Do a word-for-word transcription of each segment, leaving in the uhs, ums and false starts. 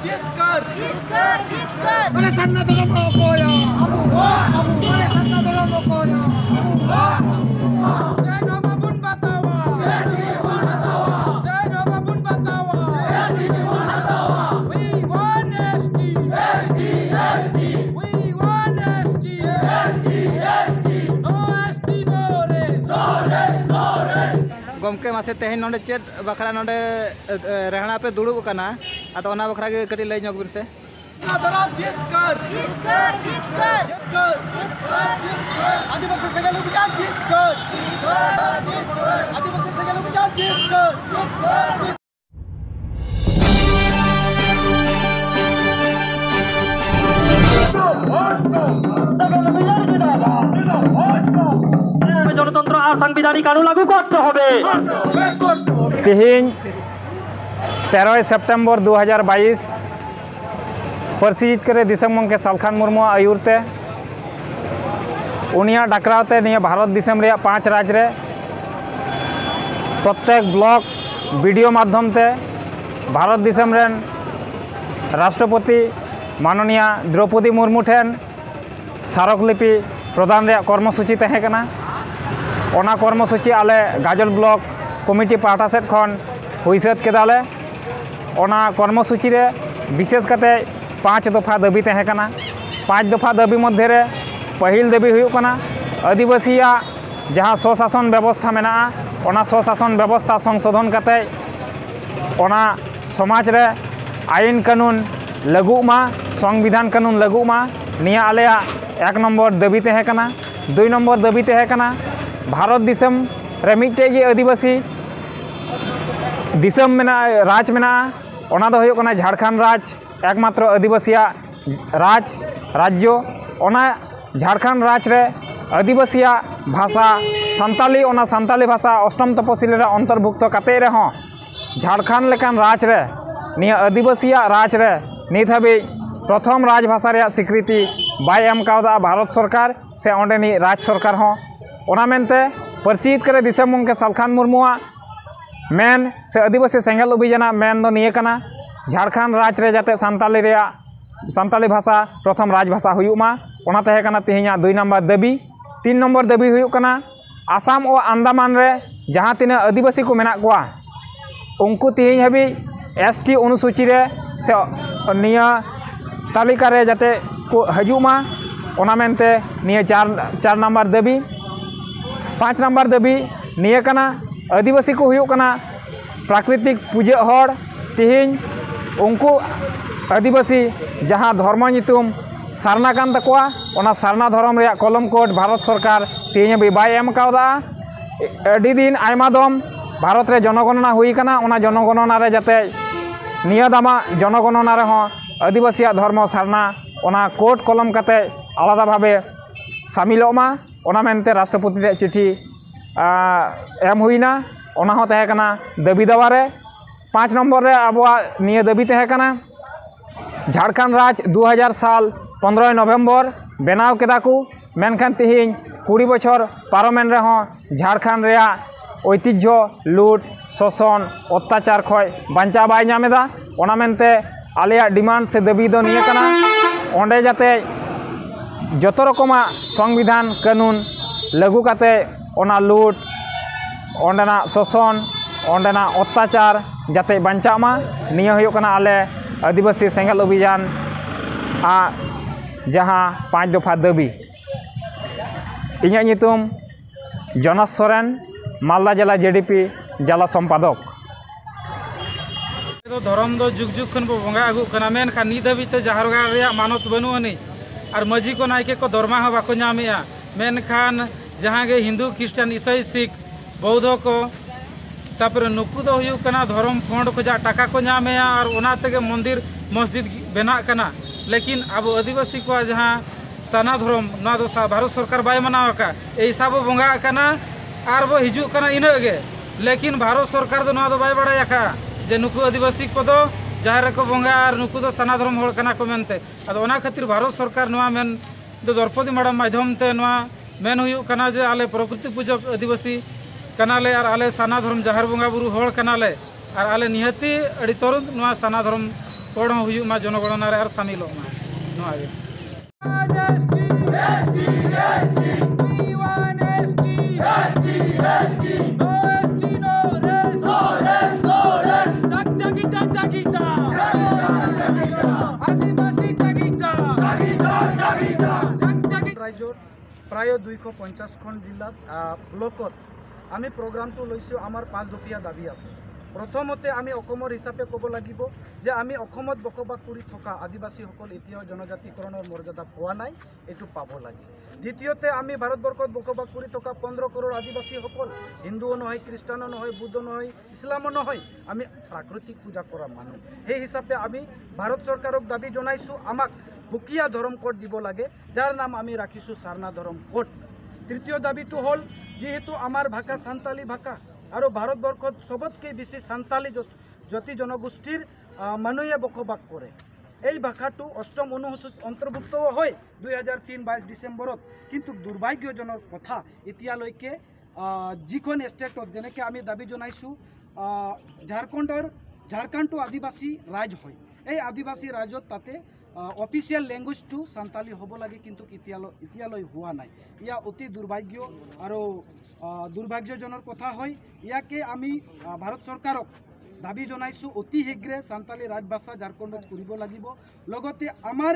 Jitkar, jitkar, jitkar. Mana sana dalam okoya. Abu wa, abu wa. Mana sana dalam okoya. Abu wa, abu wa. Jai Apapun Batawa. Jai Batawa. Jai Apapun Batawa. Jai Batawa. We want S D. S D, S D. We want S D. S D, S D. No S D, no rest. No rest, no rest. गमके मासे तेहन नोडे चेट बखरा नोडे रहना पे दुड़ुब कना आतो ओना बखरा के कटी लई जोग बिन से जितकर जितकर जितकर जितकर आदिवासी से गलो बिचार जितकर जितकर आदिवासी से गलो बिचार जितकर जितकर जनतंत्र और संविधानिक कानून लागू करते होबे तिहिन तेरह सेप्टेम्बर दो हज़ार बाईस पार्सी जितकर दिसम गंके सालखान मुर्मू आयुरते उनिया डाकरावते निया भारत दिसम रे पाँच राज्य रे प्रत्येक ब्लॉक वीडियो माध्यम ते भारत दिसम रेन राष्ट्रपति माननीय द्रौपदी मुर्मू ठेन स्मारकलिपि प्रदान रे कर्मसूची तहे कना ओना कर्मसूची आले गाजल ब्लॉक कमिटी पाहटा सेट खन हुई सात केदाले ओना कर्मसूची रे विशेष कते पाँच दफा दाबी तहे कना पाँच दफा दाबी मध्य रे पहिल दाबी हुई कना आदिवासिया जहाँ स्वशासन व्यवस्था मेना ओना स्वशासन व्यवस्था संशोधन कते ओना समाज रे आईन कानून लागू मा संविधान कानून लागू मा निया आलेया एक नंबर दाबी तहे कना दुई नंबर दाबी तहे कना भारत दिसम रे मिट्टे गे आदिवासी दिसम मेना राज मेना ओना दो हुयुग कना झारखंड राज एकमात्र आदिवासिया राज राज्य ओना झारखंड राज रे आदिवासिया भाषा संताली ओना संताली भाषा अष्टम तपसिल रे अंतर्भुक्त कते रे हों झारखंड लेकान राज रे निया आदिवासिया राज रे नित हाबि प्रथम राजभाषा रे स्वीकृति बाय एम कावदा भारत सरकार से ओंडेनी राज सरकार हों ओना मेनते पार्सी जितकर दिसम गंके सालखान मुर्मुआ मेन से आदिवासी सेंगेल अभियाना मेन दो निये कना झारखंड राज रे जाते संताली रे संताली भाषा प्रथम राजभाषा हुयुमा ओना तहे कना तिहिना दुई नंबर दाबी तीन नंबर दाबी हुयुग कना आसाम और अंडमान रे जहाँ तिना आदिवासी को मेना कोआ उनको तिहिन हाबि एस टी अनुसूची रे से निया तालिका रे जाते को हजुमा ओना मेनते निया चार चार नंबर दाबी पाँच नंबर दाबी निया कना आदिवासी को हुयुग कना प्राकृतिक पूजा हर तिहिन उनको आदिवासी जहाँ धर्म नितुम सारना कान तकोआ ओना सारना धर्म रे कलम कोड भारत सरकार तिहिन भी बाय एम कावदा अडी दिन आयमा दम भारत रे जनगणना हुई कना ओना जनगणना रे जाते निया दामा जनगणना रे हो आदिवासिया धर्म सारना ओना कोड कलम कते आलादा भावे शामिलोमा ओना मेनते राष्ट्रपति रे चिठी एम हुईना ओना हो तहे कना दाबी दावारे पाँच नंबर रे आबोआ निया दाबी तहे कना झारखंड राज दो हज़ार साल पंद्रह नवम्बर बनाव केदा को मेनखान तिहिन कुड़ी बछर पारमेन रे हो झारखंड रे ऐतिह्य लूट शोषण अत्याचार खय बांचा बाय नामेदा ओना मेनते आलेया डिमांड से दाबी दो निया कना ओंडे जाते जतो रकमा संविधान कानून लागू काते ओना लूट ओंडेना शोषण ओंडेना अत्याचार जाते बांचा मा निया हुयुग कना आले आदिवासी सेंगेल अभियान आ जहाँ पाँच दफा दाबी इन्या नितुम जोनास सोरेन मालदा जिला जेडीपी जिला सम्पादक धर्म दो जुग जुग खन बो बंगा आगु कना मेन खान नि धाबी ते जाहारगार रे मानत बनु अनि और मजी को नायके को दरमा हो बाको नामिया मेन खान जहाँ गे हिंदू क्रिश्चियन ईसाई सिख बौद्ध को तापर नुकु दो हुयुग कना धर्म फंड को जा टाका को नामेया और ओना तेगे मंदिर मस्जिद बेना कना लेकिन अब आदिवासी को जहाँ साना धर्म ना दो भारत सरकार बाय मनाव का ए हिसाब बंगा कना और बो हिजु कना इनगे लेकिन भारत सरकार दो ना दो बाय बड़ाया का जे नुकु आदिवासी को दो जहाँ को बंगा और नुकु दो साना धर्म होड़ कना को मेनते अदो ओना खातिर भारत सरकार नवा मेन दो द्रौपदी मैडम माध्यम ते नवा मेन हुयुग कना जे आले प्रकृति पूजक आदिवासी कनाले और आले साना धर्म जहार बंगा बुरु होड़ कनाले और आले निहती अड़ी तरुण नवा साना धर्म ᱦᱚᱲ ᱦᱚᱸ ᱦᱩᱭᱩᱜ ᱢᱟ ᱡᱚᱱᱚᱜᱚणনা ᱨᱮ ᱟᱨ ᱥᱟᱢᱤᱞᱚᱜ ᱢᱟ ᱱᱚᱣᱟ ᱜᱮ ৰাজ্যৰ প্ৰায় দুইশ পঞ্চাছখন জিলাত ব্লকত আমি প্ৰগ্ৰামটো লৈছোঁ। আমাৰ পাঁচদপীয়া দাবী আছে। প্ৰথমতে আমি অসমৰ হিচাপে ক'ব লাগিব যে আমি অসমত বসবাস কৰি থকা আদিবাসীসকল এতিয়াও জনজাতিকৰণৰ মৰ্যাদা পোৱা নাই, এইটো পাব লাগে। দ্বিতীয়তে আমি ভাৰতবৰ্ষত বসবাস কৰি থকা পোন্ধৰ কৰোৰ আদিবাসীসকল হিন্দুও নহয়, খ্ৰীষ্টানো নহয়, বুদ্ধ নহয়, ইছলামো নহয়, আমি প্ৰাকৃতিক পূজা কৰা মানুহ। সেই হিচাপে আমি ভাৰত চৰকাৰক দাবী জনাইছোঁ আমাক সুকীয়া ধৰ্ম কোড দিব লাগে, যাৰ নাম আমি ৰাখিছোঁ সাৰনা ধৰ্ম কোড। তৃতীয় দাবীটো হ'ল যিহেতু আমাৰ ভাষা সান্তালী ভাষা আৰু ভাৰতবৰ্ষত সবতকৈ বেছি সান্তালী জাতি জনগোষ্ঠীৰ মানুহে বসবাস কৰে। এই ভাষাটো অষ্টম অনুসূচীত অন্তৰ্ভুক্ত হয় দুই হাজাৰ তিন বাইছ ডিচেম্বৰত। কিন্তু দুৰ্ভাগ্যজনক কথা এতিয়ালৈকে যিখন ষ্টেটত যেনেকৈ আমি দাবী জনাইছোঁ ঝাৰখণ্ডৰ ঝাৰখণ্ডটো আদিবাসী ৰাজ হয়, এই আদিবাসী ৰাজত তাতে অফিচিয়েল লেংগুৱেজটো সান্তালী হ'ব লাগে, কিন্তু এতিয়ালৈ এতিয়ালৈ হোৱা নাই। ইয়া অতি দুৰ্ভাগ্য আৰু দুৰ্ভাগ্যজনক কথা হয়। ইয়াকে আমি ভাৰত চৰকাৰক দাবী জনাইছোঁ অতি শীঘ্ৰে সান্তালী ৰাজভাষা ঝাৰখণ্ডত কৰিব লাগিব। লগতে আমাৰ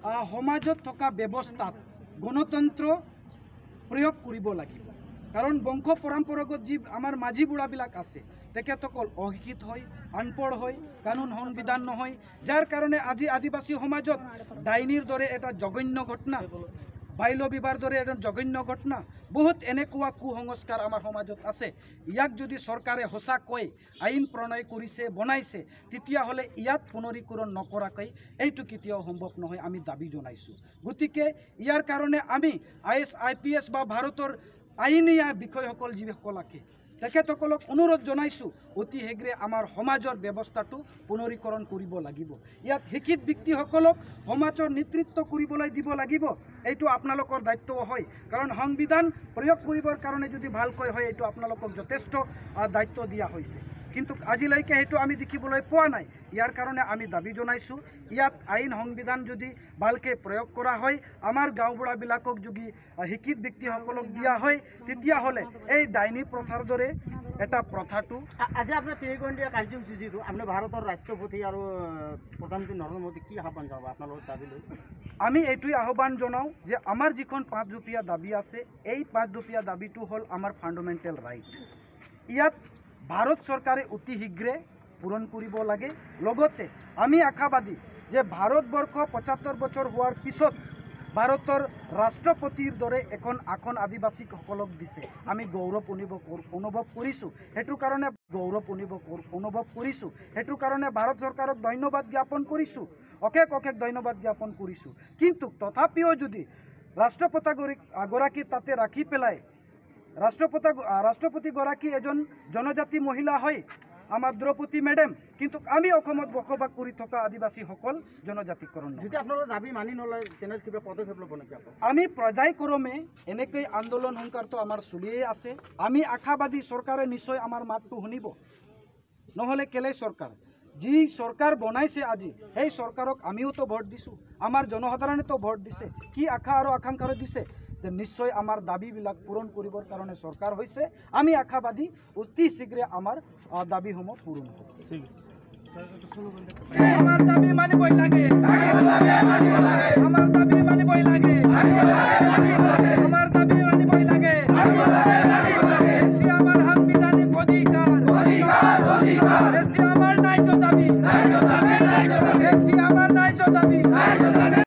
সমাজত থকা ব্যৱস্থাত গণতন্ত্ৰ প্ৰয়োগ কৰিব লাগিব, কাৰণ বংশ পৰম্পৰাগত যি আমাৰ মাঝি বুঢ়াবিলাক আছে তেখেতসকল অশিক্ষিত হয়, আনপঢ় হয়, কানুন সংবিধান নহয়, যাৰ কাৰণে আজি আদিবাসী সমাজত ডাইনীৰ দৰে এটা জঘন্য ঘটনা, বাল্য বিবাহৰ দৰে এটা জঘন্য ঘটনা, বহুত এনেকুৱা কুসংস্কাৰ আমাৰ সমাজত আছে। ইয়াক যদি চৰকাৰে সঁচাকৈ আইন প্ৰণয় কৰিছে বনাইছে তেতিয়াহ'লে ইয়াত পুনৰীকৰণ নকৰাকৈ এইটো কেতিয়াও সম্ভৱ নহয়, আমি দাবী জনাইছোঁ। গতিকে ইয়াৰ কাৰণে আমি I S I P S বা ভাৰতৰ আইনীয়া বিষয়সকল যিসকল আছে তেখেতসকলক অনুৰোধ জনাইছোঁ অতি শীঘ্ৰে আমাৰ সমাজৰ ব্যৱস্থাটো পুনৰীকৰণ কৰিব লাগিব। ইয়াত শিক্ষিত ব্যক্তিসকলক সমাজৰ নেতৃত্ব কৰিবলৈ দিব লাগিব, এইটো আপোনালোকৰ দায়িত্ব হয়, কাৰণ সংবিধান প্ৰয়োগ কৰিবৰ কাৰণে যদি ভালকৈ হয় এইটো আপোনালোকক যথেষ্ট দায়িত্ব দিয়া হৈছে, কিন্তু আজিলৈকে সেইটো আমি দেখিবলৈ পোৱা নাই। ইয়াৰ কাৰণে আমি দাবী জনাইছোঁ ইয়াত আইন সংবিধান যদি ভালকৈ প্ৰয়োগ কৰা হয়, আমাৰ গাঁওবুঢ়াবিলাকক যদি শিক্ষিত ব্যক্তিসকলক দিয়া হয় তেতিয়াহ'লে এই ডাইনী প্ৰথাৰ দৰে এটা প্ৰথাটো আজি আপোনাৰ তিনি ঘণ্টীয়া কাৰ্যসূচী যিটো আপোনাৰ ভাৰতৰ ৰাষ্ট্ৰপতি আৰু প্ৰধানমন্ত্ৰী নৰেন্দ্ৰ মোদী কি আহ্বান জনাব আপোনালোকৰ দাবী লৈ? আমি এইটোৱে আহ্বান জনাওঁ যে আমাৰ যিখন পাঁচজপীয়া দাবী আছে এই পাঁচজপীয়া দাবীটো হ'ল আমাৰ ফাণ্ডামেণ্টেল ৰাইট। ইয়াত ভাৰত চৰকাৰে অতি শীঘ্ৰে পূৰণ কৰিব লাগে। লগতে আমি আশাবাদী যে ভাৰতবৰ্ষ পঁচাত্তৰ বছৰ হোৱাৰ পিছত ভাৰতৰ ৰাষ্ট্ৰপতিৰ দৰে এখন আসন আদিবাসীসকলক দিছে, আমি গৌৰৱ অনুভৱ অনুভৱ কৰিছোঁ। সেইটো কাৰণে গৌৰৱ অনুভৱ অনুভৱ কৰিছোঁ সেইটো কাৰণে ভাৰত চৰকাৰক ধন্যবাদ জ্ঞাপন কৰিছোঁ, অশেষ অশেষ ধন্যবাদ জ্ঞাপন কৰিছোঁ। কিন্তু তথাপিও যদি ৰাষ্ট্ৰপতি গৰাকী তাতে ৰাখি পেলাই ৰাষ্ট্ৰপতি ৰাষ্ট্ৰপতিগৰাকী এজন জনজাতি মহিলা হয় আমাৰ দ্ৰৌপদী মেডাম, কিন্তু আমি অসমত বসবাস কৰি থকা আদিবাসীসকল জনজাতিকৰণ। যদি আপোনালোকৰ দাবী মানি নলয় তেনে কিবা পদক্ষেপ ল'ব নেকি? আমি পৰ্যায়ক্ৰমে এনেকৈ আন্দোলন সংকাৰটো আমাৰ চলিয়েই আছে। আমি আশাবাদী চৰকাৰে নিশ্চয় আমাৰ মাতটো শুনিব, নহ'লে কেলে চৰকাৰ যি চৰকাৰ বনাইছে আজি সেই চৰকাৰক আমিওতো ভোট দিছোঁ, আমাৰ জনসাধাৰণেতো ভোট দিছে, কি আশা আৰু আকাংক্ষাৰে দিছে যে নিশ্চয় আমাৰ দাবীবিলাক পূৰণ কৰিবৰ কাৰণে চৰকাৰ হৈছে। আমি আশাবাদী অতি শীঘ্ৰে আমাৰ দাবীসমূহ পূৰণ হ'ব। আমাৰ দাবী